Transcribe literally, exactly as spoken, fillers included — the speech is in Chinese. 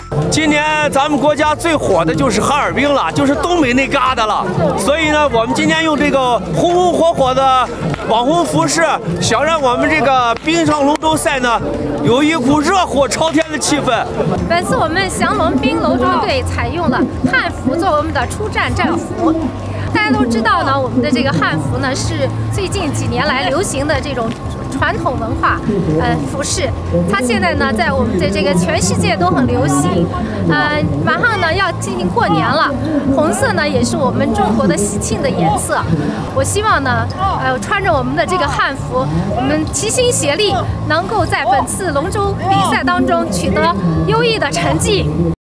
今年咱们国家最火的就是哈尔滨了，就是东北那旮瘩了。所以呢，我们今天用这个红红火火的网红服饰，想让我们这个冰上龙舟赛呢，有一股热火朝天的气氛。 本次我们降龙冰龙舟队采用了汉服作为我们的出战战服。大家都知道呢，我们的这个汉服呢是最近几年来流行的这种传统文化，呃，服饰。它现在呢，在我们的这个全世界都很流行。呃，马上呢要进行过年了，红色呢也是我们中国的喜庆的颜色。我希望呢，呃，穿着我们的这个汉服，我们齐心协力，能够在本次龙舟比赛当中取得优异的成绩。